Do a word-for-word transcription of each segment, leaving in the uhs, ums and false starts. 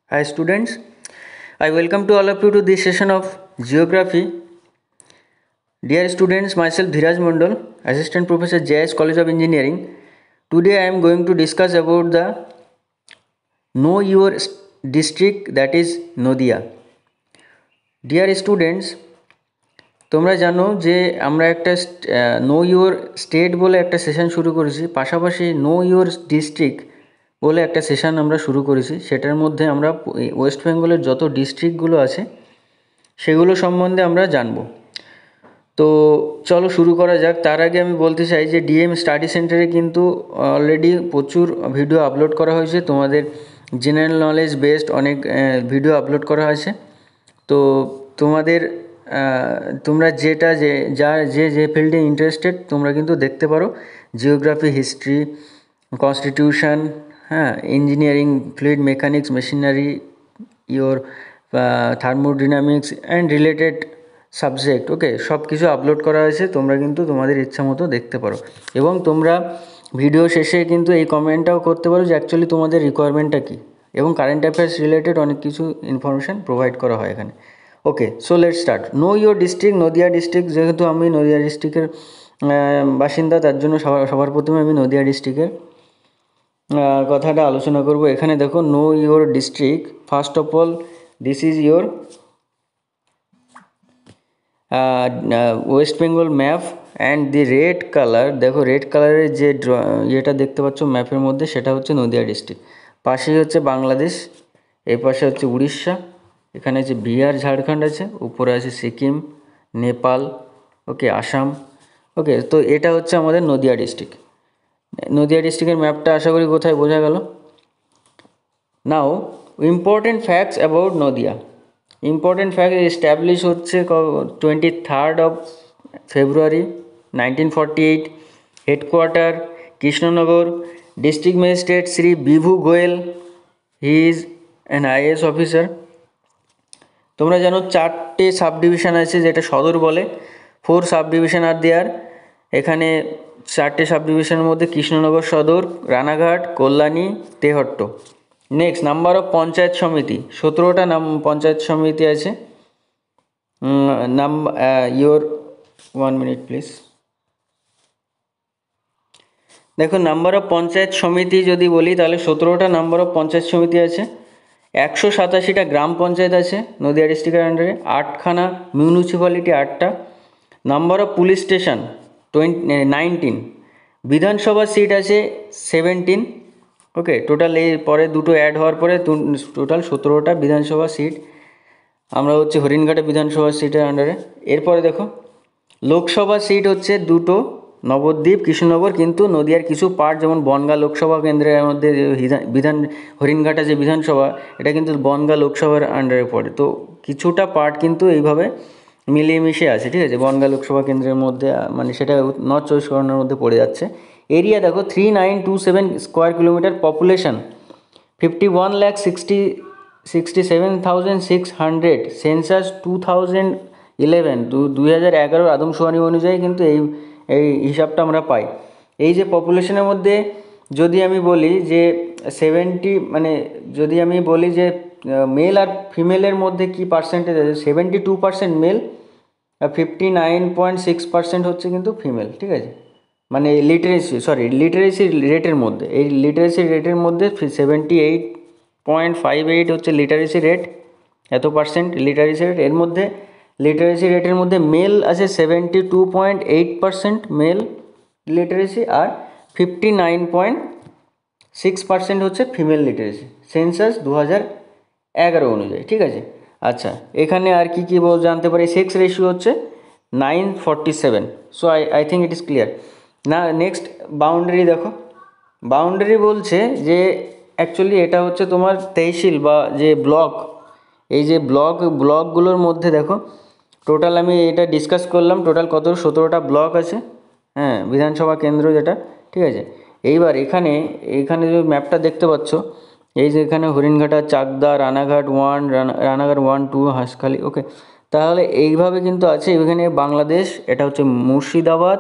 Hi students, I welcome to all of you to this session of Geography. Dear students, myself Dhiraj Mondal, Assistant Professor J S College of Engineering. Today I am going to discuss about the Know Your District, that is Nodia. Dear students, তোমরা জানো যে আমরা একটা no your state বলে একটা session শুরু করেছি, পাশাপাশি নো ইউর ডিস্ট্রিক্ট বলে একটা সেশন আমরা শুরু করেছি। সেটার মধ্যে আমরা ওয়েস্ট বেঙ্গলের যত ডিস্ট্রিক্টগুলো আছে সেগুলো সম্বন্ধে আমরা জানব। তো চলো শুরু করা যাক। তার আগে আমি বলতে চাই যে ডিএম স্টাডি সেন্টারে কিন্তু অলরেডি প্রচুর ভিডিও আপলোড করা হয়েছে, তোমাদের জেনারেল নলেজ বেসড অনেক ভিডিও আপলোড করা হয়েছে। তো তোমাদের তোমরা যেটা যে যার যে যে ফিল্ডে ইন্টারেস্টেড তোমরা কিন্তু দেখতে পারো। জিওগ্রাফি, হিস্ট্রি, কনস্টিটিউশন, হ্যাঁ, engineering, fluid mechanics, machinery, your thermodynamics and related subject, okay, সব কিছু আপলোড করা হয়েছে। তোমরা কিন্তু তোমাদের ইচ্ছা মতো দেখতে পারো এবং তোমরা ভিডিও শেষে কিন্তু এই কমেন্টটাও করতে পারো যে অ্যাকচুয়ালি তোমাদের রিকোয়ারমেন্টটা কী, এবং কারেন্ট অ্যাফেয়ার্স রিলেটেড অনেক কিছু ইনফরমেশান প্রোভাইড করা হয় এখানে। Okay, so let's start. Know your district, Nadia district. যেহেতু আমি নদিয়া ডিস্ট্রিক্টের বাসিন্দা, তার জন্য সবার সবার প্রথমে আমি নদিয়া ডিস্ট্রিক্টের কথাটা আলোচনা করব। এখানে দেখো, know your district, first of all this is your West Bengal map and the red colour. দেখো রেড কালারের যে ইয়েটা দেখতে পাচ্ছ ম্যাপের মধ্যে, সেটা হচ্ছে নদিয়া ডিস্ট্রিক্ট। পাশেই হচ্ছে বাংলাদেশ, এই পাশে হচ্ছে উড়িষ্যা, এখানে আছে বিহার, ঝাড়খণ্ড আছে, উপরে আছে সিকিম, নেপাল, ওকে, আসাম। ওকে, তো এটা হচ্ছে আমাদের নদিয়া ডিস্ট্রিক্ট। নদিয়া ডিস্ট্রিক্টের ম্যাপটা আশা করি কোথায় বোঝা গেল। Now important facts about Nadia. Important fact establish হচ্ছে twenty third of February nineteen forty eight. Headquarter Krishnanagar. District magistrate Shri Bibhu Goel, he is an IAS officer. তোমরা জানো চারটে সাব ডিভিশন আছে, যেটা সদর বলে। Four sub division are there. এখানে চারটে সাব ডিভিশনের মধ্যে কৃষ্ণনগর সদর, Ranaghat, Kalyani, Tehatta. Next, number of panchayat samiti, সতেরোটা নাম পঞ্চায়েত সমিতি আছে। Number your one minute please. দেখো নাম্বার অফ পঞ্চায়েত সমিতি যদি বলি তাহলে সতেরোটা নাম্বার অফ পঞ্চায়েত সমিতি আছে। একশো সাতাশিটা গ্রাম পঞ্চায়েত আছে নদিয়া ডিস্ট্রিক্টের আন্ডারে। আটখানা মিউনিসিপ্যালিটি, আটটা। Number of police station twenty nineteen. Vidhan Sabha seat আছে সেভেন্টিন। ওকে, টোটাল এই পরে দুটো অ্যাড হওয়ার পরে টোটাল সতেরোটা বিধানসভা সিট। আমরা হচ্ছে হরিণঘাটা বিধানসভা সিটের আন্ডারে। এরপরে দেখো লোকসভা সিট হচ্ছে দুটো, নবদ্বীপ, কৃষ্ণনগর। কিন্তু নদিয়ার কিছু পার্ট, যেমন বনগাঁ লোকসভা কেন্দ্রের মধ্যে বিধান হরিণঘাটা যে বিধানসভা, এটা কিন্তু বনগাঁ লোকসভার আন্ডারে পড়ে। তো কিছুটা পার্ট কিন্তু এইভাবে মিলিয়ে মিশে আছে, ঠিক আছে, বনগাঁ লোকসভা কেন্দ্রের মধ্যে, মানে সেটা নর্থ চব্বিশ পরগনার মধ্যে পড়ে যাচ্ছে। এরিয়া দেখো three nine two seven square kilometre. Population fifty one lakh sixty sixty seven thousand six hundred. Census two thousand eleven, দু দুই হাজার এগারোর আদমশুমারি অনুযায়ী কিন্তু এই এই হিসাবটা আমরা পাই। এই যে পপুলেশনের মধ্যে যদি আমি বলি যে সেভেন্টি, মানে যদি আমি বলি যে মেল আর ফিমেলের মধ্যে কি পার্সেন্টেজ আছে, সেভেন্টি টু পার্সেন্ট মেল আর fifty nine point six percent হচ্ছে কিন্তু ফিমেল, ঠিক আছে। মানে লিটারেসি, সরি লিটারেসি রেটের মধ্যে, এই লিটারেসি রেটের মধ্যে seventy eight point five eight হচ্ছে লিটারেসি রেট, এত পার্সেন্ট লিটারেসি রেট। এর মধ্যে লিটারেসি রেটের মধ্যে মেল আছে seventy two point eight percent male literacy, আর fifty nine point six percent হচ্ছে ফিমেল লিটারেসি, সেন্সাস দু হাজার এগারো অনুযায়ী, ঠিক আছে। আচ্ছা, এখানে আর কি কী বল জানতে পারি। সেক্স রেশিও হচ্ছে nine forty seven. So I I think it is clear না। নেক্সট বাউন্ডারি দেখো। বাউন্ডারি বলছে যে অ্যাকচুয়ালি এটা হচ্ছে তোমার তহসিল বা যে ব্লক, এই যে ব্লক ব্লকগুলোর মধ্যে দেখো টোটাল আমি এটা ডিসকাস করলাম, টোটাল কত, সতেরোটা ব্লক আছে, হ্যাঁ, বিধানসভা কেন্দ্র যেটা, ঠিক আছে। এইবার এখানে এইখানে যে ম্যাপটা দেখতে পাচ্ছ, এই যে এখানে Haringhata, Chakdaha, Ranaghat one, Ranaghat one, two, Hanskhali, okay. তাহলে এইভাবে কিন্তু আছে। এখানে বাংলাদেশ, এটা হচ্ছে মুর্শিদাবাদ,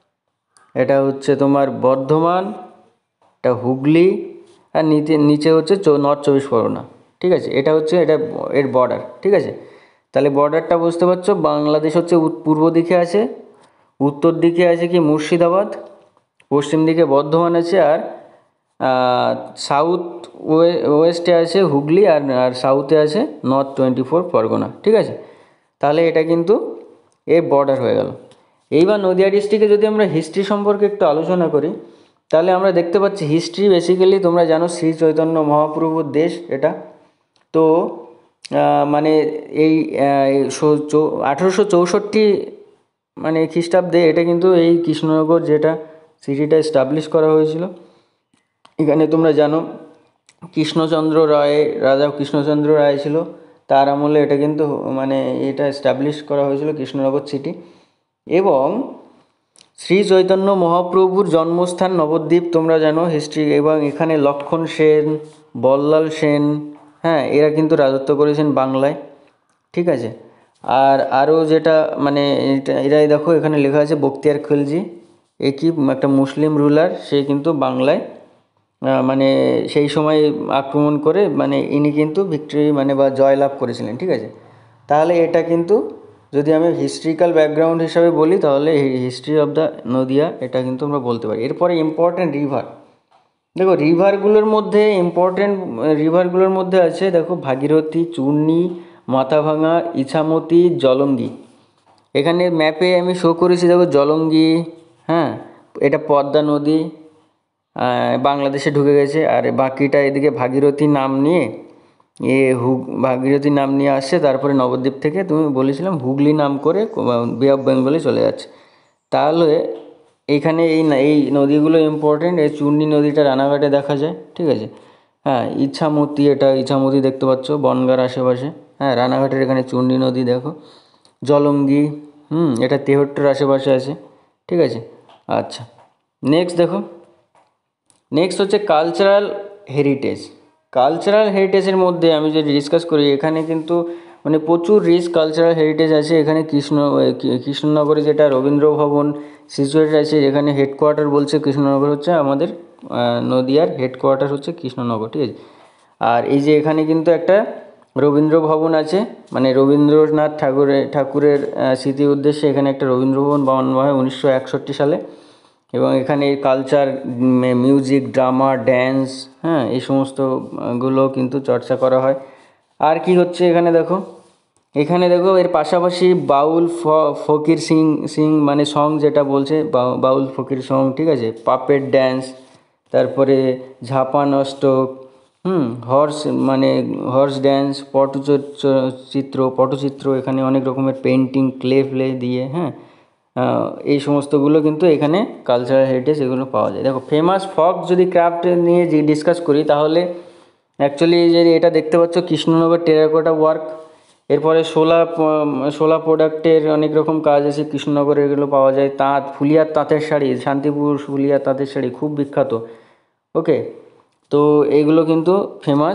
এটা হচ্ছে তোমার বর্ধমান, এটা হুগলি, আর নিচে নিচে হচ্ছে নর্থ চব্বিশ পরগনা, ঠিক আছে, এটা হচ্ছে এটা এর বর্ডার। ঠিক আছে, তাহলে বর্ডারটা বুঝতে পারছো, বাংলাদেশ হচ্ছে পূর্ব দিকে আছে, উত্তর দিকে আছে কি মুর্শিদাবাদ, পশ্চিম দিকে বর্ধমান আছে, আর সাউথ ওয়েস্টে আছে হুগলি, আর আর সাউথে আছে নর্থ টোয়েন্টি ফোর পরগনা। ঠিক আছে, তাহলে এটা কিন্তু এর বর্ডার হয়ে গেল। এইবার নদিয়া ডিস্ট্রিক্টে যদি আমরা হিস্ট্রি সম্পর্কে একটু আলোচনা করি, তাহলে আমরা দেখতে পাচ্ছি হিস্ট্রি বেসিক্যালি তোমরা জানো শ্রী চৈতন্য মহাপ্রভুর দেশ এটা। তো মানে এই আঠেরোশো চৌষট্টি মানে খ্রিস্টাব্দে এটা কিন্তু এই কৃষ্ণনগর যেটা সিটিটা এস্টাবলিশ করা হয়েছিল। এখানে তোমরা জানো কৃষ্ণচন্দ্র রায়, রাজা কৃষ্ণচন্দ্র রায় ছিল, তার আমলে এটা কিন্তু মানে এটা এস্টাবলিশ করা হয়েছিল কৃষ্ণনগর সিটি। এবং শ্রী চৈতন্য মহাপ্রভুর জন্মস্থান নবদ্বীপ তোমরা জানো হিস্ট্রি, এবং এখানে লক্ষণ সেন, বল্লাল সেন, হ্যাঁ এরা কিন্তু রাজত্ব করেছেন বাংলায়। ঠিক আছে, আর আরও যেটা মানে এটা এরাই দেখো এখানে লেখা আছে বখতিয়ার খিলজি, এ কি একটা মুসলিম রুলার, সে কিন্তু বাংলায় মানে সেই সময় আক্রমণ করে মানে ইনি কিন্তু ভিক্টরি মানে বা জয়লাভ করেছিলেন। ঠিক আছে, তাহলে এটা কিন্তু যদি আমি হিস্ট্রিক্যাল ব্যাকগ্রাউন্ড হিসাবে বলি তাহলে হিস্ট্রি অফ দ্য নদিয়া এটা কিন্তু আমরা বলতে পারি। এরপরে ইম্পর্ট্যান্ট রিভার, দেখো রিভারগুলোর মধ্যে ইম্পর্ট্যান্ট রিভারগুলোর মধ্যে আছে দেখো ভাগীরথী, চূর্ণী, মাথাভাঙা, ইছামতি, জলঙ্গি। এখানে ম্যাপে আমি শো করেছি দেখো জলঙ্গি, হ্যাঁ এটা পদ্মা নদী বাংলাদেশে ঢুকে গেছে, আর বাকিটা এদিকে ভাগীরথী নাম নিয়ে এ হুগ ভাগীরথী নাম নিয়ে আসছে, তারপরে নবদ্বীপ থেকে তুমি বলেছিলাম হুগলি নাম করে বে অফ বেঙ্গলে চলে যাচ্ছে। তাহলে এইখানে এই এই নদীগুলো ইম্পর্টেন্ট। এই চূর্ণী নদীটা রানাঘাটে দেখা যায়। ঠিক আছে, হ্যাঁ ইছামতি, এটা ইছামতি দেখতে পাচ্ছ বনগাঁর আশেপাশে, হ্যাঁ রানাঘাটের এখানে চূর্ণী নদী দেখো। জলঙ্গি, হুম এটা তেহট্টের আশেপাশে আছে। ঠিক আছে, আচ্ছা নেক্সট দেখো, নেক্সট হচ্ছে কালচারাল হেরিটেজ। কালচারাল হেরিটেজের মধ্যে আমি যদি ডিসকাস করি, এখানে কিন্তু মানে প্রচুর রিচ কালচারাল হেরিটেজ আছে। এখানে কৃষ্ণ কৃষ্ণনগরে যেটা রবীন্দ্র ভবন সিচুয়েটেড আছে, এখানে হেডকোয়ার্টার বলছে কৃষ্ণনগর হচ্ছে আমাদের নদিয়ার হেডকোয়ার্টার হচ্ছে কৃষ্ণনগর। ঠিক আছে, আর এই যে এখানে কিন্তু একটা রবীন্দ্র ভবন আছে, মানে রবীন্দ্রনাথ ঠাকুরের ঠাকুরের স্মৃতি উদ্দেশ্যে এখানে একটা রবীন্দ্র ভবন বানানো হয় উনিশশো একষট্টি সালে। এবং এখানে কালচার, মিউজিক, ড্রামা, ড্যান্স, হ্যাঁ এই সমস্তগুলো কিন্তু চর্চা করা হয়। আর কি হচ্ছে এখানে দেখো, এখানে দেখো এর পাশাপাশি বাউল ফকির সিং সিং মানে সং যেটা বলছে বাউল ফকির সং। ঠিক আছে, পাপেট ড্যান্স, তারপরে ঝাপান অষ্টক, হুম হর্স মানে হর্স ড্যান্স, পটচিত্র পটচিত্র এখানে অনেক রকমের পেন্টিং, ক্লে ফ্লে দিয়ে, হ্যাঁ এই সমস্তগুলো কিন্তু এখানে কালচারাল হেরিটেজ এগুলো পাওয়া যায়। দেখো ফেমাস ফক যদি ক্রাফট নিয়ে যে ডিসকাস করি তাহলে অ্যাকচুয়ালি যে এটা দেখতে পাচ্ছ কৃষ্ণনগর টেরাকোটা ওয়ার্ক। এরপরে শোলা শোলা প্রোডাক্টের অনেক রকম কাজ আছে কৃষ্ণনগরে, এগুলো পাওয়া যায়। তাঁত, ফুলিয়ার তাঁতের শাড়ি, শান্তিপুর ফুলিয়ার তাঁতের শাড়ি খুব বিখ্যাত। ওকে, তো এইগুলো কিন্তু ফেমাস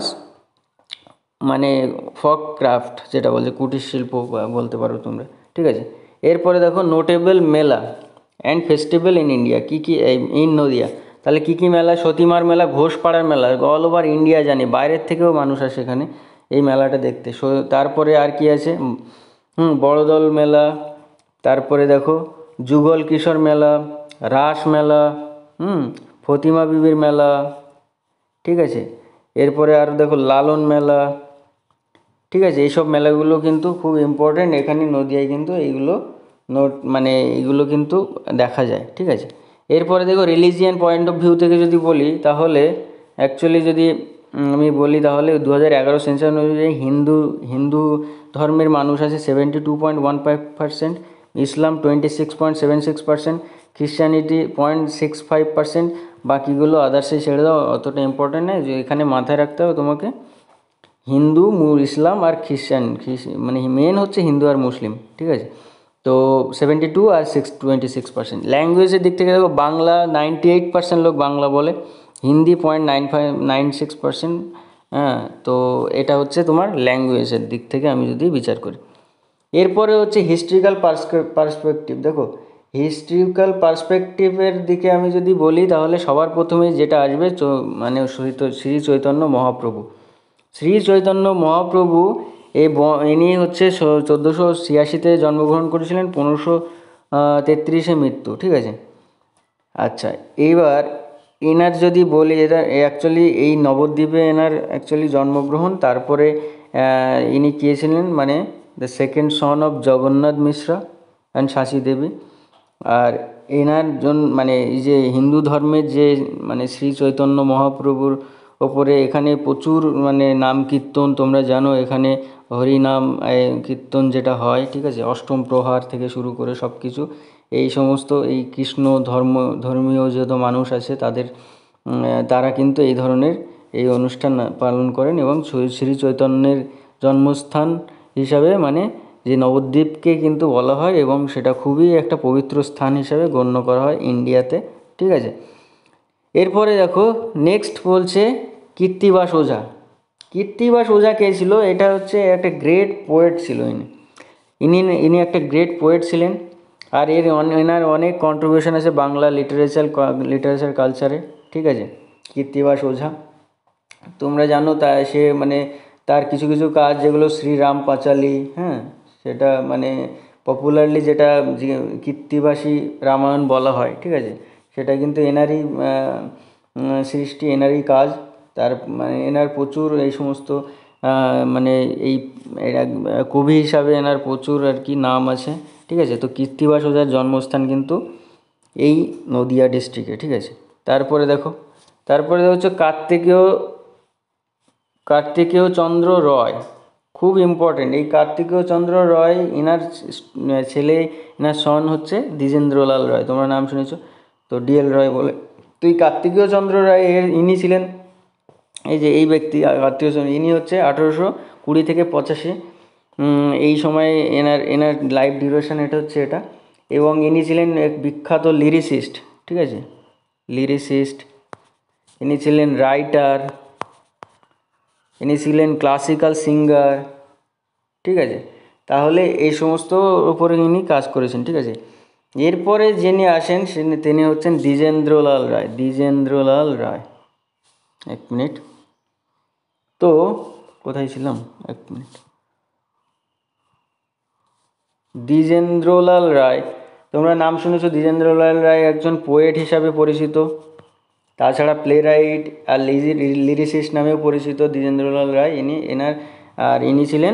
মানে ফক ক্রাফট যেটা বলছে কুটির শিল্প বলতে পারো তোমরা। ঠিক আছে, এরপরে দেখো notable mela and festival in India, কী কী ইন নদিয়া। তাহলে কী কী মেলা, সতীমার মেলা, ঘোষপাড়ার মেলা, অল ওভার ইন্ডিয়া জানি, বাইরের থেকেও মানুষ আসে এখানে এই মেলাটা দেখতে। তারপরে আর কি আছে, হুম বড়দল মেলা, তারপরে দেখো যুগল কিশোর মেলা, রাস মেলা, হুম ফতিমা বিবির মেলা। ঠিক আছে, এরপরে আর দেখো লালন মেলা। ঠিক আছে, এইসব মেলাগুলো কিন্তু খুব ইম্পর্ট্যান্ট এখানে নদিয়ায় কিন্তু এইগুলো নোট মানে এইগুলো কিন্তু দেখা যায়। ঠিক আছে, এরপরে দেখো রিলিজিয়ান পয়েন্ট অফ ভিউ থেকে যদি বলি তাহলে অ্যাকচুয়ালি যদি আমি বলি তাহলে দু হাজার এগারো সেন্সাস অনুযায়ী হিন্দু হিন্দু ধর্মের মানুষ আছে seventy two point one five percent, Islam twenty six point seven six percent, Christianity point six five percent, বাকিগুলো আদার্সে ছেড়ে দাও, অতটা ইম্পর্ট্যান্ট নয়। যে এখানে মাথায় রাখতে হবে তোমাকে হিন্দু, ইসলাম আর খ্রিশ্চান, মানে মেন হচ্ছে হিন্দু আর মুসলিম। ঠিক আছে, তো সেভেন্টি টু আর সিক্স টোয়েন্টি সিক্স পার্সেন্ট। ল্যাঙ্গুয়েজের দিক থেকে দেখো বাংলা নাইনটি এইট পার্সেন্ট লোক বাংলা বলে, Hindi point nine five nine six percent. হ্যাঁ, তো এটা হচ্ছে তোমার ল্যাঙ্গুয়েজের দিক থেকে আমি যদি বিচার করি। এরপরে হচ্ছে হিস্ট্রিক্যাল পার্সপেক্টিভ। দেখো হিস্ট্রিক্যাল পার্সপেক্টিভের দিকে আমি যদি বলি তাহলে সবার প্রথমে যেটা আসবে মানে শ্রী চৈতন্য মহাপ্রভু। শ্রী চৈতন্য মহাপ্রভু এই ইনি হচ্ছে চোদ্দোশো ছিয়াশিতে জন্মগ্রহণ করেছিলেন, পনেরোশো তেত্রিশে মৃত্যু, ঠিক আছে। আচ্ছা, এইবার এনার যদি বলি, এটা অ্যাকচুয়ালি এই নবদ্বীপে এনার অ্যাকচুয়ালি জন্মগ্রহণ। তারপরে ইনি কে ছিলেন, মানে the second son of Jagannath Mishra and Shashi Devi. আর এনার জন মানে এই যে হিন্দু ধর্মের যে মানে শ্রী চৈতন্য মহাপ্রভুর ওপরে এখানে প্রচুর মানে নাম কীর্তন, তোমরা জানো এখানে হরিনাম কীর্তন যেটা হয়, ঠিক আছে, অষ্টম প্রহার থেকে শুরু করে সব কিছু এই সমস্ত এই কৃষ্ণ ধর্ম ধর্মীয় যত মানুষ আছে তাদের তারা কিন্তু এই ধরনের এই অনুষ্ঠান পালন করেন। এবং শ্রী চৈতন্যের জন্মস্থান হিসাবে মানে যে নবদ্বীপকে কিন্তু বলা হয়, এবং সেটা খুবই একটা পবিত্র স্থান হিসাবে গণ্য করা হয় ইন্ডিয়াতে, ঠিক আছে। এরপরে দেখো নেক্সট বলছে কীর্তিবাস ওঝা। কীর্তিবাস ওঝা কে ছিল? এটা হচ্ছে একটা গ্রেট পোয়েট ছিল ইনি ইনি ইনি একটা গ্রেট পোয়েট ছিলেন। আর এর এনার অনেক কন্ট্রিবিউশন আছে বাংলা লিটারেচার লিটারেচার কালচারে, ঠিক আছে। কীর্তিবাস ওঝা তোমরা জানো, তা সে মানে তার কিছু কিছু কাজ যেগুলো শ্রীরাম পাঁচালী, হ্যাঁ, সেটা মানে পপুলারলি যেটা কীর্তিবাসী রামায়ণ বলা হয়, ঠিক আছে, সেটা কিন্তু এনারই সৃষ্টি, এনারই কাজ। তার মানে এনার প্রচুর এই সমস্ত মানে এই কবি হিসাবে এনার প্রচুর আর কি নাম আছে, ঠিক আছে। তো কীর্তিবাস ওঝার জন্মস্থান কিন্তু এই নদিয়া ডিস্ট্রিক্টে, ঠিক আছে। তারপরে দেখো তারপরে হচ্ছে কার্তিকেয় কার্তিকেয় চন্দ্র রয়, খুব ইম্পর্টেন্ট। এই কার্তিকেয় চন্দ্র রয় এনার ছেলে, এনার সন হচ্ছে দ্বিজেন্দ্রলাল রায়, তোমরা নাম শুনেছ তো, ডিএল রয় বলে। তো এই কার্তিকেয় চন্দ্র রায় এর ইনি ছিলেন এই যে এই ব্যক্তি কার্তিকেয় চন্দ্র, ইনি হচ্ছে আঠেরোশো কুড়ি থেকে পঁচাশি এই সময়ে এনার এনার লাইফ ডিউরেশন এটা হচ্ছে এটা। এবং ইনি ছিলেন এক বিখ্যাত লিরিসিস্ট, ঠিক আছে, লিরিসিস্ট। ইনি ছিলেন রাইটার, ইনি ছিলেন ক্লাসিক্যাল সিঙ্গার, ঠিক আছে। তাহলে এই সমস্ত উপরে ইনি কাজ করেছেন, ঠিক আছে। এরপরে যিনি আসেন তিনি হচ্ছেন দ্বিজেন্দ্রলাল রায়। দ্বিজেন্দ্রলাল রায়, এক মিনিট, তো কোথায় ছিলাম, এক মিনিট। দ্বিজেন্দ্রলাল রায়, তোমরা নাম শুনেছো, দ্বিজেন্দ্রলাল রায় একজন পোয়েট হিসাবে পরিচিত, তাছাড়া প্লে রাইট আর লিরিসিস্ট নামেও পরিচিত দ্বিজেন্দ্রলাল রায় ইনি। এনার আর ইনি ছিলেন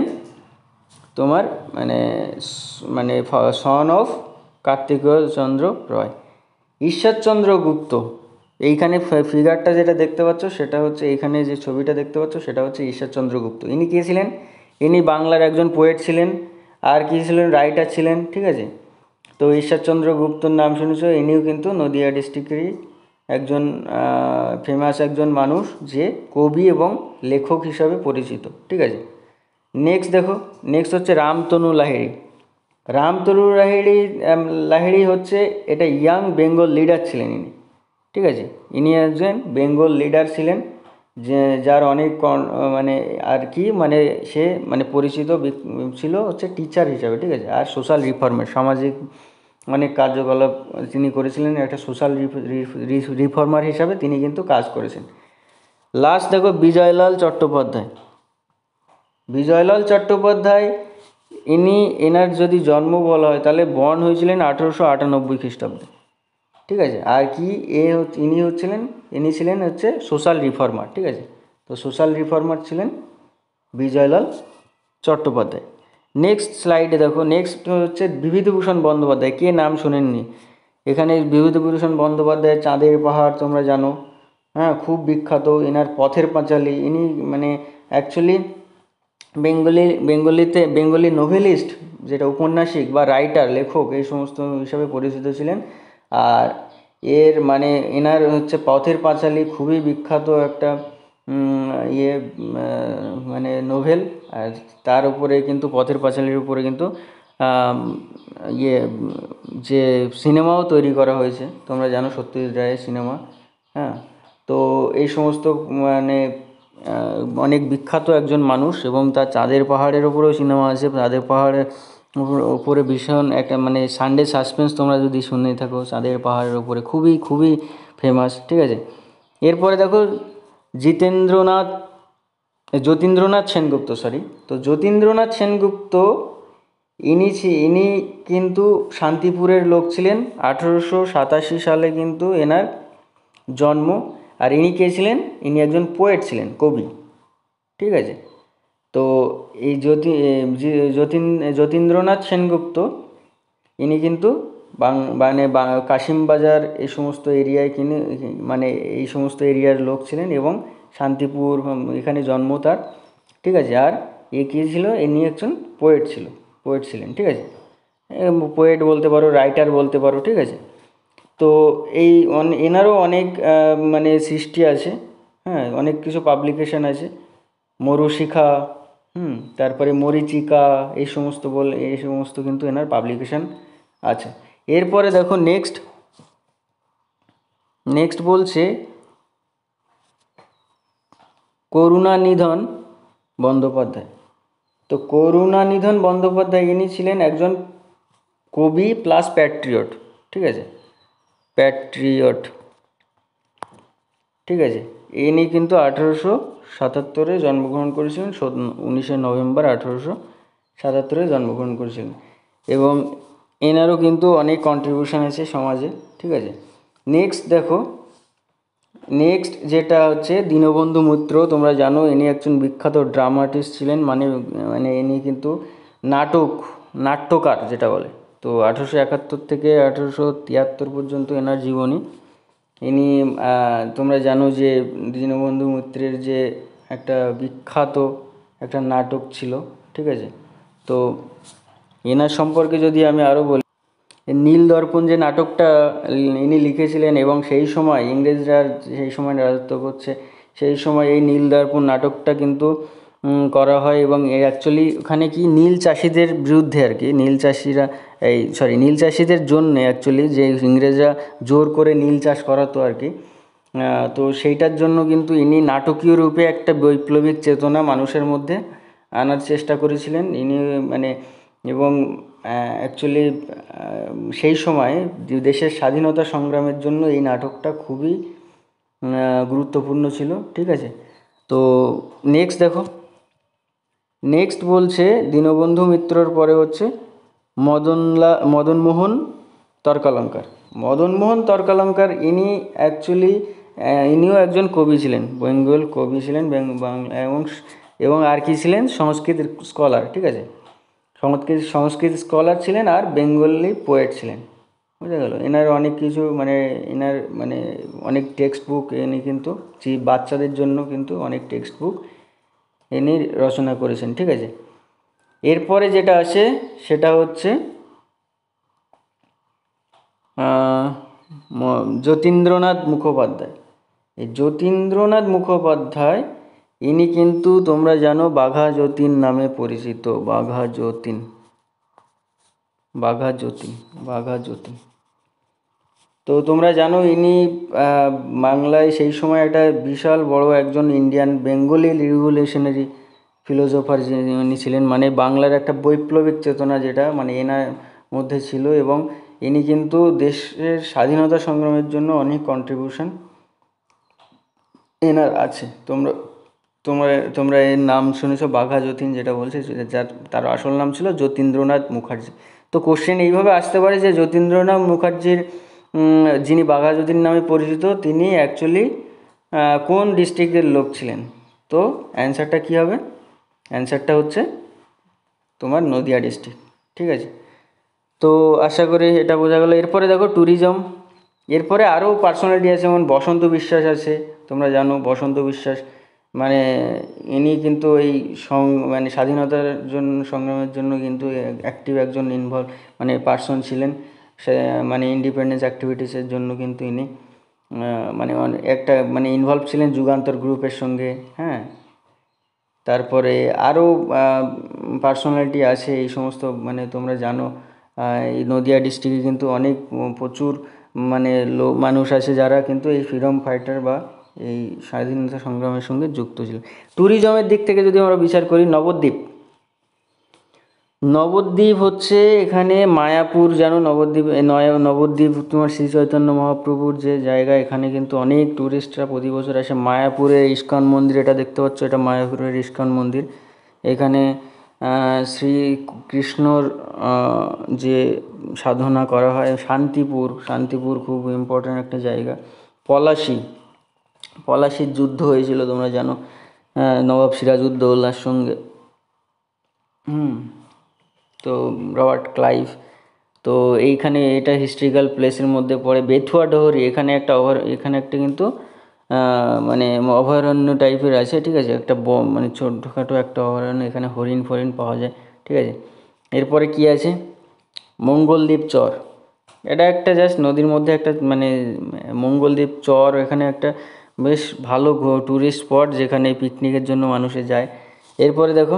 তোমার মানে মানে সন অফ কার্তিকেয় চন্দ্র রয়। ঈশ্বরচন্দ্র গুপ্ত, এইখানে ফিগারটা যেটা দেখতে পাচ্ছ সেটা হচ্ছে, এইখানে যে ছবিটা দেখতে পাচ্ছ সেটা হচ্ছে ঈশ্বরচন্দ্র গুপ্ত। ইনি কে ছিলেন? ইনি বাংলার একজন পোয়েট ছিলেন, আর কি ছিলেন, রাইটার ছিলেন, ঠিক আছে। তো ঈশ্বরচন্দ্র গুপ্তর নাম শুনেছ, ইনিও কিন্তু নদিয়া ডিস্ট্রিক্টেরই একজন ফেমাস একজন মানুষ, যে কবি এবং লেখক হিসাবে পরিচিত, ঠিক আছে। নেক্সট দেখো, নেক্সট হচ্ছে রামতনু লাহিড়ী। রামতনু লাহিড়ী লাহিড়ী হচ্ছে এটা ইয়াং বেঙ্গল লিডার ছিলেন ইনি, ঠিক আছে। ইনি একজন বেঙ্গল লিডার ছিলেন, যে যার অনেক মানে আর কি মানে সে মানে পরিচিত ছিল হচ্ছে টিচার হিসাবে, ঠিক আছে। আর সোশ্যাল রিফর্মের, সামাজিক অনেক কার্যকলাপ তিনি করেছিলেন, একটা সোশ্যাল রিফর্মার হিসাবে তিনি কিন্তু কাজ করেছেন। লাস্ট দেখো বিজয়লাল চট্টোপাধ্যায়। বিজয়লাল চট্টোপাধ্যায় ইনি এনার যদি জন্ম বলা হয় তাহলে বর্ন হয়েছিলেন আঠেরোশো আটানব্বই খ্রিস্টাব্দে, ঠিক আছে। আর কি এ ইনি হচ্ছিলেন ইনি ছিলেন হচ্ছে সোশ্যাল রিফর্মার, ঠিক আছে। তো সোশ্যাল রিফর্মার ছিলেন বিজয়লাল চট্টোপাধ্যায়। নেক্সট স্লাইডে দেখো, নেক্সট হচ্ছে বিভূতিভূষণ বন্দ্যোপাধ্যায়। কে নাম শোনেননি? এখানে বিভূতিভূষণ বন্দ্যোপাধ্যায় চাঁদের পাহাড় তোমরা জানো, হ্যাঁ, খুব বিখ্যাত। এনার পথের পাঁচালী, ইনি মানে অ্যাকচুয়ালি বেঙ্গলি বেঙ্গলিতে বেঙ্গলি নোভেলিস্ট, যেটা উপন্যাসিক বা রাইটার, লেখক এই সমস্ত হিসাবে পরিচিত ছিলেন। আর এর মানে এনার হচ্ছে পথের পাঁচালী খুবই বিখ্যাত একটা ইয়ে মানে নোভেল। আর তার উপরে কিন্তু পথের পাঁচালীর উপরে কিন্তু ইয়ে যে সিনেমাও তৈরি করা হয়েছে, তোমরা জানো, সত্যজিৎ রায়ের সিনেমা, হ্যাঁ। তো এই সমস্ত মানে অনেক বিখ্যাত একজন মানুষ, এবং তার চাঁদের পাহাড়ের ওপরেও সিনেমা আছে। চাঁদের পাহাড়ের ওপরে ভীষণ একটা মানে সানডে সাসপেন্স তোমরা যদি শুনে থাকো, চাঁদের পাহাড়ের ওপরে খুবই খুবই ফেমাস, ঠিক আছে। এরপরে দেখো জিতেন্দ্রনাথ যতীন্দ্রনাথ সেনগুপ্ত, সরি। তো যতীন্দ্রনাথ সেনগুপ্ত ইনি ইনি কিন্তু শান্তিপুরের লোক ছিলেন। আঠেরোশো সাতাশি সালে কিন্তু এনার জন্ম। আর ইনি কে ছিলেন? ইনি একজন পোয়েট ছিলেন, কবি, ঠিক আছে। তো এই জ্যোতি যতীন যতীন্দ্রনাথ সেনগুপ্ত ইনি কিন্তু বাং মানে কাশিমবাজার এই সমস্ত এরিয়ায় কিনে মানে এই সমস্ত এরিয়ার লোক ছিলেন এবং শান্তিপুর এখানে জন্ম তার, ঠিক আছে। আর এ কী ছিল? ইনি একজন পোয়েট ছিল, পোয়েট ছিলেন, ঠিক আছে। পোয়েট বলতে পারো, রাইটার বলতে পারো, ঠিক আছে। তো এই এনারও অনেক মানে সৃষ্টি আছে, হ্যাঁ, অনেক কিছু পাবলিকেশন আছে। মরুশিখা, হুম তারপরে মরীচিকা, এই সমস্ত বল এই সমস্ত কিন্তু এনার পাবলিকেশন আছে। এরপরে দেখো নেক্সট নেক্সট বলছে করুণানিধন বন্দ্যোপাধ্যায়। তো করুণানিধন বন্দ্যোপাধ্যায় ইনি ছিলেন একজন কবি প্লাস প্যাট্রিয়ট, ঠিক আছে, প্যাট্রিয়ট, ঠিক আছে। ইনি কিন্তু আঠেরোশো সাতাত্তরে জন্মগ্রহণ করেছিলেন, উনিশে নভেম্বর আঠেরোশো সাতাত্তরে জন্মগ্রহণ করেছিলেন এবং এনারও কিন্তু অনেক কন্ট্রিবিউশন আছে সমাজে, ঠিক আছে। নেক্সট দেখো, নেক্সট যেটা হচ্ছে দীনবন্ধু মিত্র। তোমরা জানো ইনি একজন বিখ্যাত ড্রামাটিস্ট ছিলেন, মানে মানে ইনি কিন্তু নাটক নাট্যকার যেটা বলে। তো আঠেরোশো একাত্তর থেকে আঠেরোশো তিয়াত্তর পর্যন্ত এনার জীবনী। ইনি তোমরা জানো যে দীনবন্ধু মিত্রের যে একটা বিখ্যাত একটা নাটক ছিল, ঠিক আছে। তো এনার সম্পর্কে যদি আমি আরও বলি, নীল দর্পণ যে নাটকটা ইনি লিখেছিলেন এবং সেই সময় ইংরেজরা সেই সময় রাজত্ব করছে, সেই সময় এই নীল দর্পণ নাটকটা কিন্তু করা হয় এবং অ্যাকচুয়ালি ওখানে কি নীল চাষিদের বিরুদ্ধে আর কি, নীল চাষিরা এই সরি নীল চাষিদের জন্য অ্যাকচুয়ালি যে ইংরেজরা জোর করে নীল চাষ করাতো আর কি। তো সেইটার জন্য কিন্তু ইনি নাটকীয় রূপে একটা বৈপ্লবিক চেতনা মানুষের মধ্যে আনার চেষ্টা করেছিলেন ইনি, মানে এবং অ্যাকচুয়ালি সেই সময় দেশের স্বাধীনতা সংগ্রামের জন্য এই নাটকটা খুবই গুরুত্বপূর্ণ ছিল, ঠিক আছে। তো নেক্সট দেখো, নেক্সট বলছে দীনবন্ধু মিত্রর পরে হচ্ছে মদনলা মদনমোহন তর্কালঙ্কার। মদনমোহন তর্কালঙ্কার ইনি অ্যাকচুয়ালি ইনিও একজন কবি ছিলেন, বেঙ্গল কবি ছিলেন বাংলা এবং এবং আর কি ছিলেন? সংস্কৃত স্কলার, ঠিক আছে, সংস্কৃত সংস্কৃত স্কলার ছিলেন আর বেঙ্গলি পোয়েট ছিলেন, বুঝা গেল। এনার অনেক কিছু মানে এনার মানে অনেক টেক্সট বুক ইনি কিন্তু বাচ্চাদের জন্য কিন্তু অনেক টেক্সট বুক ইনি রচনা করেছেন, ঠিক আছে। এরপরে যেটা আসে সেটা হচ্ছে যতীন্দ্রনাথ মুখোপাধ্যায়। এই যতীন্দ্রনাথ মুখোপাধ্যায় ইনি কিন্তু তোমরা জানো বাঘা যতীন নামে পরিচিত, বাঘা যতীন বাঘা যতীন বাঘা যতীন তো তোমরা জানো ইনি বাংলায় সেই সময় একটা বিশাল বড় একজন ইন্ডিয়ান বেঙ্গলি রিভলিউশনারি ফিলোসোফার যিনি ছিলেন, মানে বাংলার একটা বৈপ্লবিক চেতনা যেটা মানে এনার মধ্যে ছিল এবং ইনি কিন্তু দেশের স্বাধীনতা সংগ্রামের জন্য অনেক কন্ট্রিবিউশন এনার আছে। তোমরা তোমরা তোমরা এর নাম শুনেছো বাঘা যতীন, যেটা বলছে যার তার আসল নাম ছিল যতীন্দ্রনাথ মুখার্জি। তো কোশ্চেন এইভাবে আসতে পারে যে যতীন্দ্রনাথ মুখার্জির যিনি বাঘা যতীন নামে পরিচিত তিনি অ্যাকচুয়ালি কোন ডিস্ট্রিক্টের লোক ছিলেন? তো অ্যান্সারটা কী হবে? অ্যান্সারটা হচ্ছে তোমার নদিয়া ডিস্ট্রিক্ট, ঠিক আছে। তো আশা করি এটা বোঝা গেলো। এরপরে দেখো ট্যুরিজম। এরপরে আরও পার্সোনালিটি আছে, যেমন বসন্ত বিশ্বাস আছে, তোমরা জানো বসন্ত বিশ্বাস মানে ইনি কিন্তু এই সং মানে স্বাধীনতার জন্য সংগ্রামের জন্য কিন্তু অ্যাক্টিভ একজন ইনভলভ মানে পার্সন ছিলেন, সে মানে ইন্ডিপেন্ডেন্স অ্যাক্টিভিটিসের জন্য কিন্তু ইনি মানে একটা মানে ইনভলভ ছিলেন যুগান্তর গ্রুপের সঙ্গে, হ্যাঁ। তারপরে আরও পার্সোনালিটি আছে এই সমস্ত, মানে তোমরা জানো এই নদিয়া ডিস্ট্রিক্টে কিন্তু অনেক প্রচুর মানে লো মানুষ আছে যারা কিন্তু এই ফ্রিডম ফাইটার বা এই স্বাধীনতা সংগ্রামের সঙ্গে যুক্ত ছিল। ট্যুরিজমের দিক থেকে যদি আমরা বিচার করি, নবদ্বীপ নবদ্বীপ হচ্ছে এখানে মায়াপুর, জানো নবদ্বীপ, এ নয় নবদ্বীপ তোমার শ্রী চৈতন্য মহাপ্রভুর যে জায়গা, এখানে কিন্তু অনেক ট্যুরিস্টরা প্রতি বছর আসে। মায়াপুরের ইস্কন মন্দির, এটা দেখতে পাচ্ছ, এটা মায়াপুরের ইস্কন মন্দির। এখানে শ্রী কৃষ্ণর যে সাধনা করা হয়। শান্তিপুর, শান্তিপুর খুব ইম্পর্ট্যান্ট একটা জায়গা। পলাশী, পলাশীর যুদ্ধ হয়েছিল তোমরা জানো, নবাব সিরাজউদ্দৌলার সঙ্গে। হুম তো রবার্ট ক্লাইভ, তো এইখানে এটা হিস্ট্রিক্যাল প্লেসের মধ্যে পড়ে। বেথুয়া ডহরি, এখানে একটা অভয় এখানে একটা কিন্তু মানে অভয়ারণ্য টাইপের আছে, ঠিক আছে, একটা ব মানে ছোটোখাটো একটা অভয়ারণ্য, এখানে হরিণ ফরিণ পাওয়া যায়, ঠিক আছে। এরপরে কি আছে, মঙ্গলদ্বীপ চর, এটা একটা জাস্ট নদীর মধ্যে একটা মানে মঙ্গলদ্বীপ চর, এখানে একটা বেশ ভালো ট্যুরিস্ট স্পট যেখানে পিকনিকের জন্য মানুষে যায়। এরপরে দেখো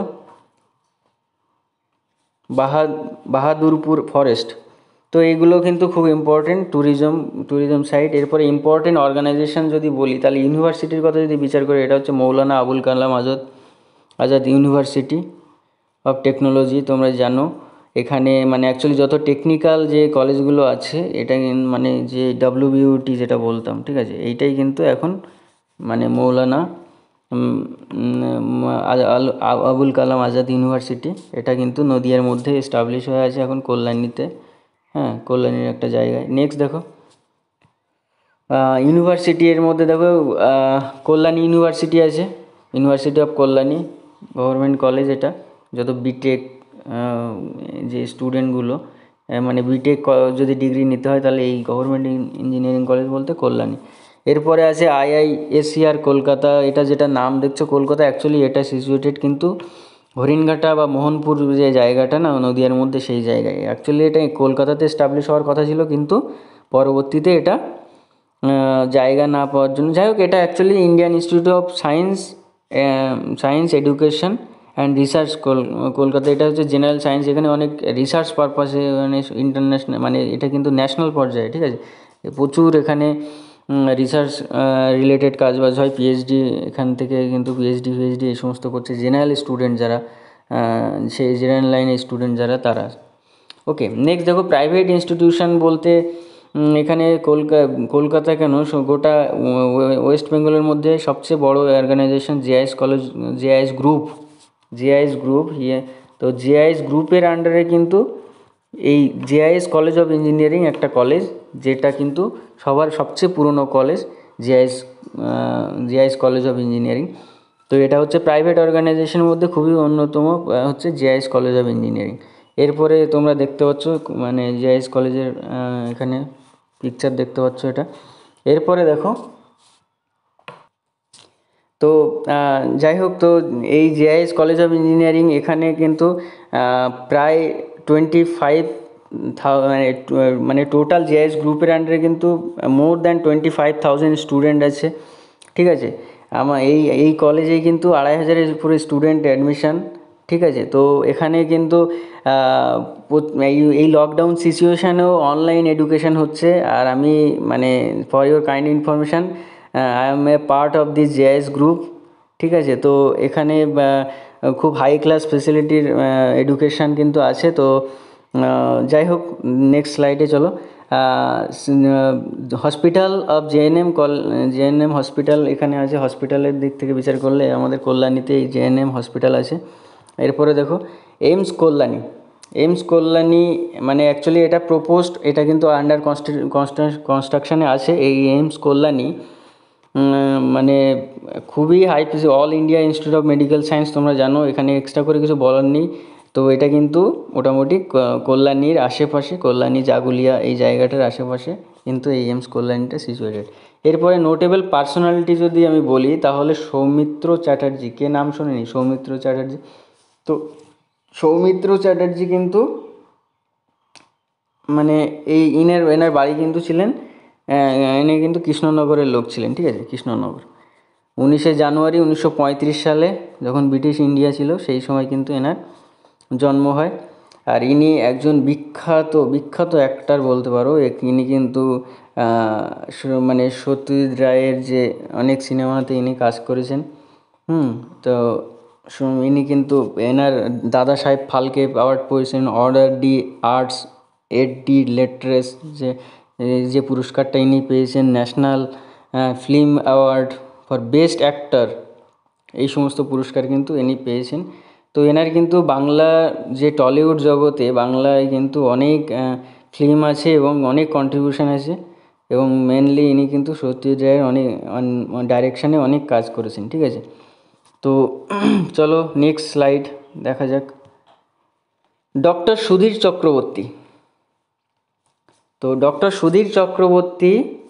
বাহা বাহাদুরপুর ফরেস্ট, তো এইগুলো কিন্তু খুব ইম্পর্টেন্ট ট্যুরিজম ট্যুরিজম সাইট। এরপরে ইম্পর্টেন্ট অর্গানাইজেশন যদি বলি, তাহলে ইউনিভার্সিটির কথা যদি বিচার করি, এটা হচ্ছে Maulana Abul Kalam Azad Azad university of technology. তোমরা জানো এখানে মানে অ্যাকচুয়ালি যত টেকনিক্যাল যে কলেজগুলো আছে, এটা মানে যে ডাব্লিউবিউটি যেটা বলতাম, ঠিক আছে, এইটাই কিন্তু এখন মানে মৌলানা আবুল কালাম আজাদ ইউনিভার্সিটি, এটা কিন্তু নদিয়ার মধ্যে এস্টাবলিশ হয়ে আছে এখন কল্যাণীতে, হ্যাঁ, কল্যাণীর একটা জায়গায়। নেক্সট দেখো ইউনিভার্সিটি, এর মধ্যে দেখো কল্যাণী ইউনিভার্সিটি আছে, university of Kalyani government college. এটা যত বিটেক যে স্টুডেন্টগুলো মানে বিটেক যদি ডিগ্রি নিতে হয়, তাহলে এই গভর্নমেন্ট ইঞ্জিনিয়ারিং কলেজ বলতে কল্যাণী। এরপরে আছে আইআইএসসিআর কলকাতা, এটা যেটা নাম দেখছো কলকাতা, অ্যাকচুয়ালি এটা সিচুয়েটেড কিন্তু হরিণঘাটা বা মোহনপুর যে জায়গাটা না নদিয়ার মধ্যে, সেই জায়গায়। অ্যাকচুয়ালি এটা কলকাতাতে এস্টাবলিশ হওয়ার কথা ছিল, কিন্তু পরবর্তীতে এটা জায়গা না পাওয়ার জন্য, যাই হোক, এটা actually Indian institute of science science education and research Kolkata, এটা হচ্ছে জেনারেল সায়েন্স, এখানে অনেক রিসার্চ পারপাসে মানে ইন্টারন্যাশনাল মানে এটা কিন্তু ন্যাশনাল পর্যায়ে, ঠিক আছে, প্রচুর এখানে রিসার্চ রিলেটেড কাজবাজ হয়। পিএইচডি এখান থেকে কিন্তু পিএইচডি পিএইচডি এই সমস্ত করছে জেনারেল স্টুডেন্ট যারা, সেই জেনারেল লাইনের স্টুডেন্ট যারা, তারা। ওকে, নেক্সট দেখো প্রাইভেট ইনস্টিটিউশন বলতে এখানে কলকা কলকাতা কেন, গোটা ওয়েস্ট বেঙ্গলের মধ্যে সবচেয়ে বড় organisation JIS college, JIS group, JIS group ইয়ে তো জেআইএস গ্রুপের আন্ডারে কিন্তু এই জেআইএস কলেজ অফ ইঞ্জিনিয়ারিং একটা কলেজ, যেটা কিন্তু সবার সবচেয়ে পুরনো college, JIS JIS college of engineering. তো এটা হচ্ছে প্রাইভেট অর্গানাইজেশনের মধ্যে খুবই অন্যতম হচ্ছে জেআইএস কলেজ অফ ইঞ্জিনিয়ারিং। এরপরে তোমরা দেখতে পাচ্ছ মানে জেআইএস কলেজের এখানে পিকচার দেখতে পাচ্ছ এটা। এরপরে দেখো, তো যাই হোক, তো এই জেআইএস কলেজ অফ ইঞ্জিনিয়ারিং এখানে কিন্তু প্রায় টোয়েন্টি ফাইভ মানে টোটাল জেআইএস গ্রুপের আন্ডারে কিন্তু more than twenty five thousand student আছে, ঠিক আছে। আমার এই এই কলেজে কিন্তু আড়াই হাজারের উপরে স্টুডেন্ট অ্যাডমিশান, ঠিক আছে। তো এখানে কিন্তু এই লকডাউন সিচুয়েশানেও অনলাইন এডুকেশান হচ্ছে। আর আমি মানে for your kind information, I am a part of this JIS group, ঠিক আছে। তো এখানে খুব হাই ক্লাস ফেসিলিটির এডুকেশান কিন্তু আছে। তো যাই হোক, নেক্সট স্লাইডে চলো। Hospital of JNM call JNM hospital এখানে আছে। হসপিটালের দিক থেকে বিচার করলে আমাদের কল্যাণীতে এই জেএনএম হসপিটাল আছে। এরপরে দেখো এইমস কল্যাণী, এইমস কল্যাণী মানে অ্যাকচুয়ালি এটা প্রপোজড, এটা কিন্তু আন্ডার কনস্ট্রাকশানে আছে এই এইমস কল্যাণী, মানে খুবই হাই ফেসি all India institute of medical science, তোমরা জানো, এখানে এক্সট্রা করে কিছু বলার নেই। তো এটা কিন্তু মোটামুটি কল্যাণীর আশেপাশে, কল্যাণী জাগুলিয়া এই জায়গাটার আশেপাশে কিন্তু এই এইমস কল্যাণীটা সিচুয়েটেড। এরপরে নোটেবল পার্সোনালিটি যদি আমি বলি, তাহলে সৌমিত্র চ্যাটার্জি, কে নাম শোনেনি? সৌমিত্র চ্যাটার্জি। তো সৌমিত্র চ্যাটার্জি কিন্তু মানে এই ইনের এনার বাড়ি কিন্তু ছিলেন, ইনি কিন্তু কৃষ্ণনগরের লোক ছিলেন, ঠিক আছে, কৃষ্ণনগর। উনিশে জানুয়ারি উনিশশো পঁয়ত্রিশ সালে যখন ব্রিটিশ ইন্ডিয়া ছিল, সেই সময় কিন্তু এনার জন্ম হয়। আর ইনি একজন বিখ্যাত বিখ্যাত অ্যাক্টর বলতে পারো। ইনি কিন্তু মানে সত্যজিৎ রায়ের যে অনেক সিনেমাতে ইনি কাজ করেছেন। হুম তো সু- ইনি কিন্তু এনার দাদা সাহেব ফালকে অ্যাওয়ার্ড পেয়েছেন, অর্ডার ডি আর্টস এড ডি লেট্রেস যে এই যে পুরস্কারটা ইনি পেয়েছেন, national film award for best actor, এই সমস্ত পুরস্কার কিন্তু ইনি পেয়েছেন। তো এনার কিন্তু বাংলা যে টলিউড জগতে বাংলায় কিন্তু অনেক ফিল্ম আছে এবং অনেক কন্ট্রিবিউশন আছে, এবং মেনলি ইনি কিন্তু সত্যজিৎ রায়ের অনেক ডাইরেকশানে অনেক কাজ করেছেন, ঠিক আছে। তো চলো নেক্সট স্লাইড দেখা যাক। ডক্টর সুধীর চক্রবর্তী। তো ডক্টর সুধীর চক্রবর্তী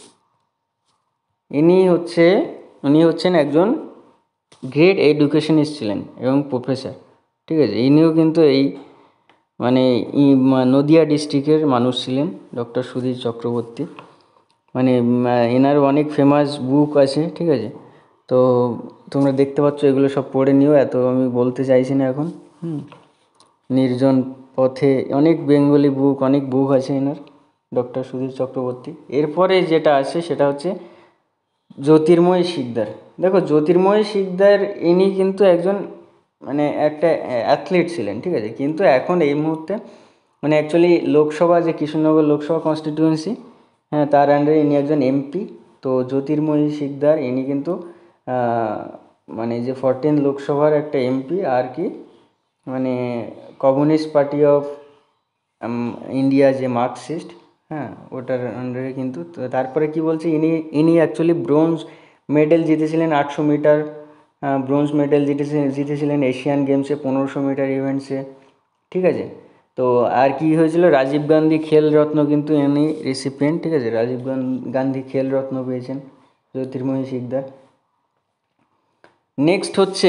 ইনি হচ্ছে উনি হচ্ছেন একজন গ্রেট এডুকেশনিস্ট ছিলেন এবং প্রফেসর, ঠিক আছে। ইনিও কিন্তু এই মানে ই- মা- নদিয়া ডিস্ট্রিক্টের মানুষ ছিলেন ডক্টর সুধীর চক্রবর্তী। মানে উম, এনার অনেক ফেমাস বুক আছে, ঠিক আছে। তো তোমরা দেখতে পাচ্ছ, এগুলো সব পড়ে নিও, এত আমি বলতে চাইছি না এখন। হুম নির্জন পথে, অনেক বেঙ্গলি বুক, অনেক বুক আছে এনার, ডক্টর সুধীর চক্রবর্তী। এরপরে যেটা আছে সেটা হচ্ছে জ্যোতির্ময় শিকদার। দেখো জ্যোতির্ময় শিকদার ইনি কিন্তু একজন মানে একটা অ্যাথলিট ছিলেন, ঠিক আছে, কিন্তু এখন এই মুহূর্তে মানে অ্যাকচুয়ালি লোকসভা যে কৃষ্ণনগর লোকসভা কনস্টিটিউয়েন্সি, হ্যাঁ, তার আন্ডারে ইনি একজন এমপি। তো জ্যোতির্ময়ী শিকদার ইনি কিন্তু আহ, মানে যে ফোরটিন লোকসভার একটা এমপি আর কি, মানে কমিউনিস্ট পার্টি অফ ইন্ডিয়া যে মার্কসিস্ট, হ্যাঁ, ওটার আন্ডারে কিন্তু। তো তারপরে কি বলছে, ইনি ইনি অ্যাকচুয়ালি ব্রোঞ্জ মেডেল জিতেছিলেন আটশো মিটার, ব্রোঞ্জ মেডেল জিতেছে জিতেছিলেন এশিয়ান গেমসে পনেরোশো মিটার ইভেন্টসে, ঠিক আছে। তো আর কি হয়েছিল, রাজীব গান্ধী খেল রত্ন কিন্তু ইনি রেসিপিয়েন্ট, ঠিক আছে, রাজীব গান- গান্ধী খেল রত্ন পেয়েছেন জ্যোতির্ময়ী শিকদার। নেক্সট হচ্ছে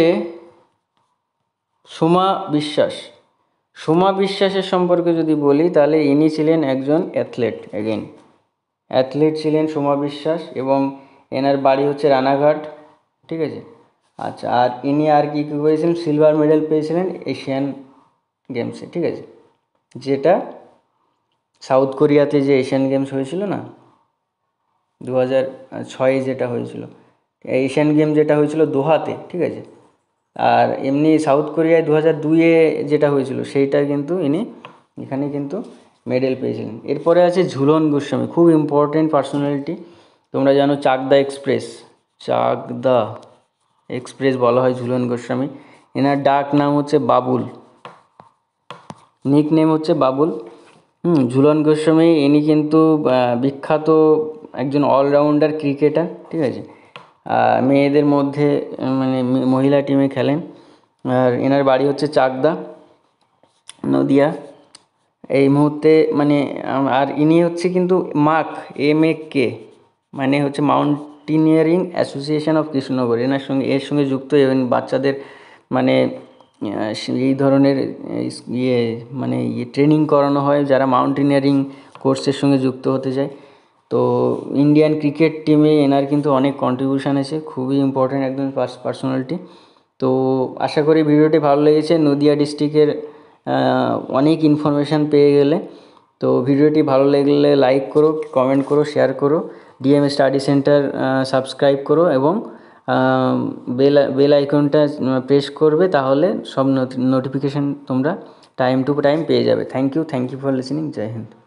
সোমা বিশ্বাস। সোমা বিশ্বাসের সম্পর্কে যদি বলি তাহলে ইনি ছিলেন একজন অ্যাথলেট, এগেন অ্যাথলেট ছিলেন সোমা বিশ্বাস, এবং এনার বাড়ি হচ্ছে রানাঘাট, ঠিক আছে। আচ্ছা, আর ইনি আর কি কী করেছিলেন, সিলভার মেডেল পেয়েছিলেন এশিয়ান গেমসে, ঠিক আছে, যেটা সাউথ কোরিয়াতে যে এশিয়ান গেমস হয়েছিল না, দু হাজার ছয়ে যেটা হয়েছিল, এশিয়ান গেম যেটা হয়েছিল দোহাতে, ঠিক আছে। আর এমনি সাউথ কোরিয়ায় দু হাজার দুইয়ে যেটা হয়েছিল সেইটা কিন্তু ইনি এখানে কিন্তু মেডেল পেয়েছিলেন। এরপরে আছে ঝুলন গোস্বামী, খুব ইম্পর্টেন্ট পার্সোনালিটি। তোমরা জানো চাকদা এক্সপ্রেস, চাকদা এক্সপ্রেস বলা হয় ঝুলন গোস্বামী। এনার ডাক নাম হচ্ছে বাবুল, নিক নেম হচ্ছে বাবুল। হুম ঝুলন গোস্বামী ইনি কিন্তু আহ, বিখ্যাত একজন অলরাউন্ডার ক্রিকেটার, ঠিক আছে। আহ, মেয়েদের মধ্যে আহ, মানে মে- মহিলা টিমে খেলেন। আর এনার বাড়ি হচ্ছে চাকদা, নদিয়া। এই মুহূর্তে মানে আম- আর ইনি হচ্ছে কিন্তু মাক, এম এ কে, মানে হচ্ছে মাউন্টেনিয়ারিং অ্যাসোসিয়েশন অফ কৃষ্ণনগর, এনার সঙ্গে এর সঙ্গে যুক্ত, এবং বাচ্চাদের মানে আহ, এই ধরনের আহ, ইয়ে মানে ইয়ে ট্রেনিং করানো হয় যারা মাউন্টেনিয়ারিং কোর্সের সঙ্গে যুক্ত হতে চায়। তো ইন্ডিয়ান ক্রিকেট টিমে এনার কিন্তু অনেক কন্ট্রিবিউশন আছে, খুবই ইম্পর্ট্যান্ট একজন পার্সোনালিটি। তো আশা করি ভিডিওটি ভালো লেগেছে, নদিয়া ডিস্ট্রিক্টের অনেক ইনফরমেশান পেয়ে গেলে। তো ভিডিওটি ভালো লাগলে লাইক করো, কমেন্ট করো, শেয়ার করো, ডিএম স্টাডি সেন্টার সাবস্ক্রাইব করো, এবং বেল বেল আইকনটা প্রেস করবে, তাহলে সব নোটিফিকেশান তোমরা টাইম টু টাইম পেয়ে যাবে। Thank you thank you for listening. Jai Hind.